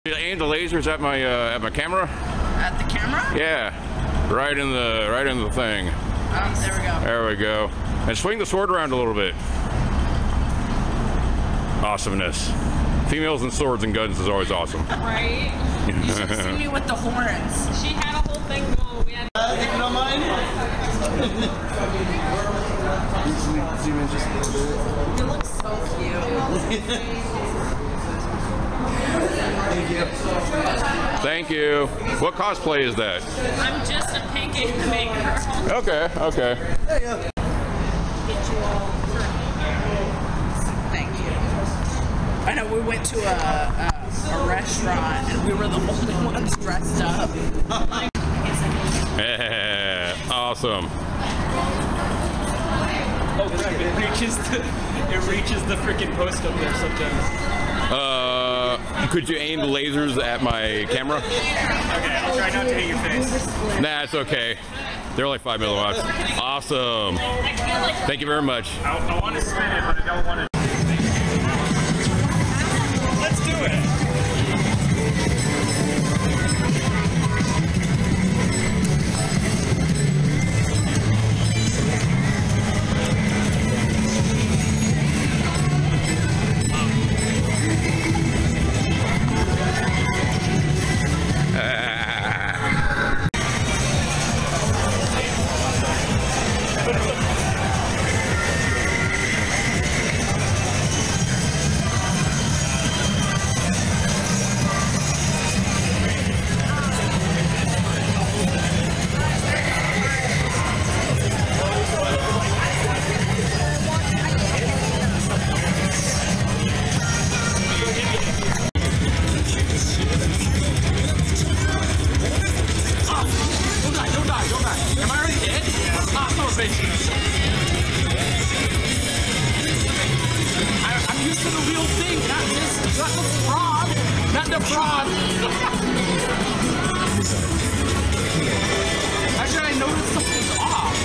Aim the lasers at my camera. At the camera? Yeah, right in the thing. There we go. There we go. And swing the sword around a little bit. Awesomeness. Females and swords and guns is always awesome. Right? You should have seen me with the horns. She had a whole thing going. We had If you don't mind. Zoom in just a little bit. You look so cute. Thank you. Thank you. What cosplay is that? I'm just a pancake maker. Okay, okay. There you go. Thank you. I know we went to a restaurant and we were the only ones dressed up. Yeah, awesome. Oh, crap, it reaches the freaking post up there sometimes. Could you aim the lasers at my camera? Okay, I'll try not to hit your face. Nah, it's okay. They're only 5 milliwatts. Awesome. Thank you very much. I want to spin it, but I don't want to. Let's do it. I'm used to the real thing, not the fraud. Not the fraud. Actually, I noticed something's off.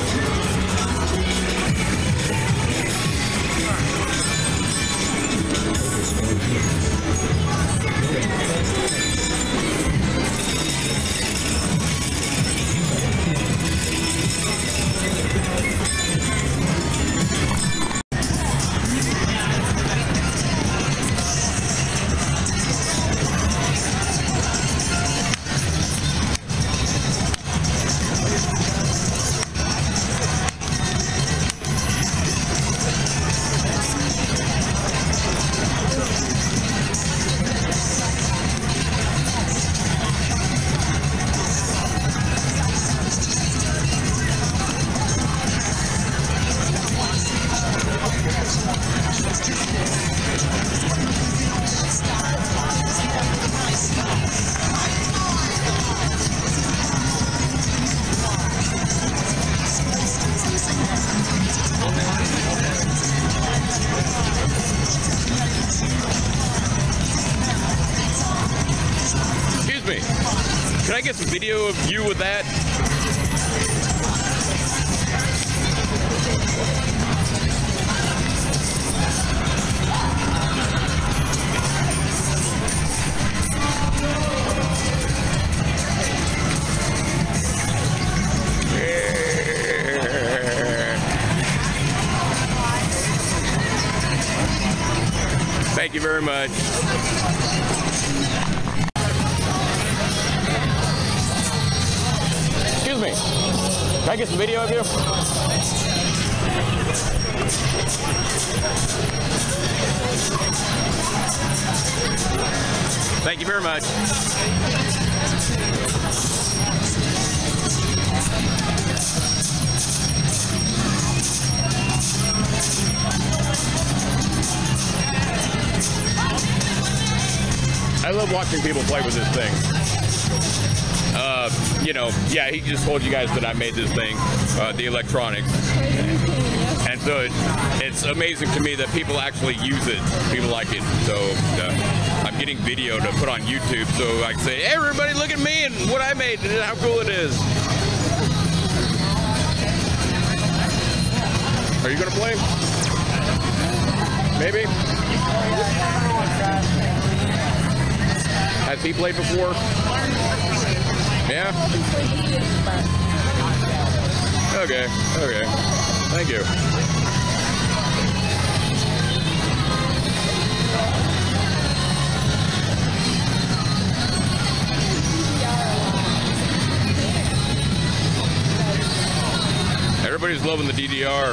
Excuse me. Can I get some video of you with that? Thank you very much. Excuse me. Can I get some video of you? Thank you very much. I love watching people play with this thing. You know, yeah, he just told you guys that I made this thing, the electronics. And so it's amazing to me that people actually use it. People like it. So I'm getting video to put on YouTube so I can say, hey, everybody, look at me and what I made and how cool it is. Are you going to play? Maybe? Has he played before? Yeah? Okay, okay. Thank you. Everybody's loving the DDR.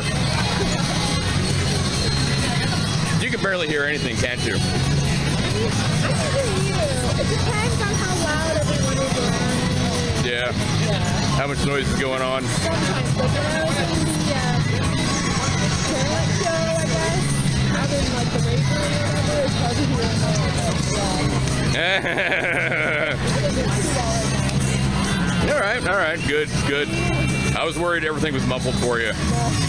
You can barely hear anything, can't you? I can hear you. It depends on how loud everyone is around. Yeah. How much noise is going on? Sometimes, but when I was in the talent show, I guess, having like the weight room or whatever, it's hard to hear All right, good. I was worried everything was muffled for you.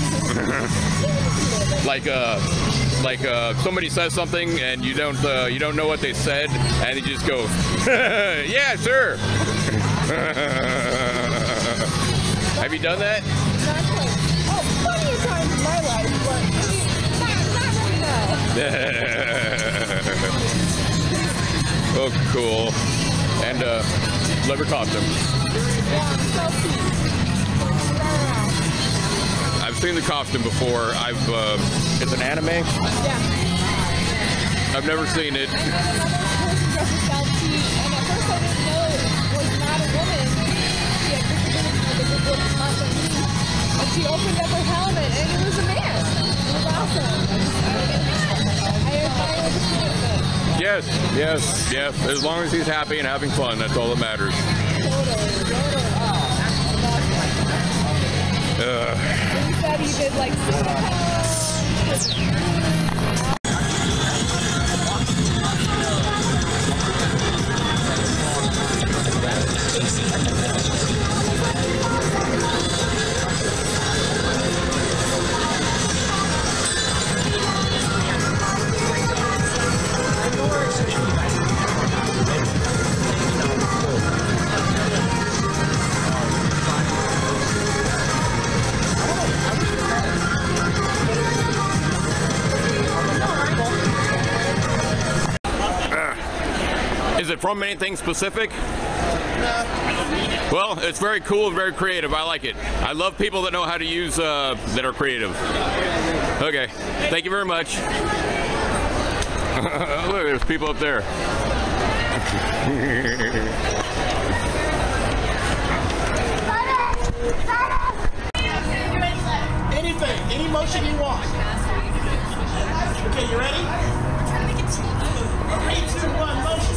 like somebody says something and you don't know what they said, and you just go, yeah, sure. Have you done that? Not quite. Oh, plenty of times in my life, but not right now. Oh, cool. And leather costume. Yeah, so cute. I've seen the costume before. It's an anime. Yeah. I've never seen it. I know another person dressed as Salty, and at first I didn't know it was not a woman. She had disabilities with a good look than me. And she opened up her helmet, and it was a man. It was awesome. I admire the commitment. Yes. As long as he's happy and having fun, that's all that matters. Totally. He said he did like Is it from anything specific? Well, it's very cool and very creative. I like it. I love people that know how to use, that are creative. Okay, thank you very much. Look, there's people up there. Anything, any motion you want. Okay, you ready? 3, 2, 1, motion.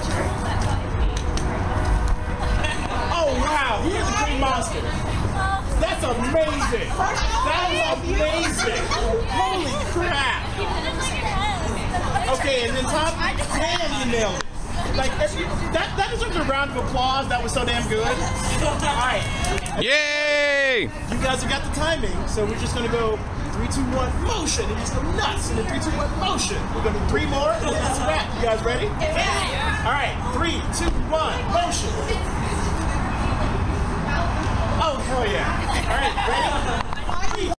Oh wow, he is a green monster. That's amazing. That is amazing. Holy crap. Okay, and then Tom, man, you nailed it. Like that deserves a round of applause. That was so damn good. All right. Yay! You guys have got the timing, so we're just gonna go 3, 2, 1, motion, and just go nuts. And then 3, 2, 1, motion. We're gonna do 3 more, and then that's a wrap. You guys ready? Yeah. All right, 3, 2, 1, motion. Oh hell yeah! All right, ready?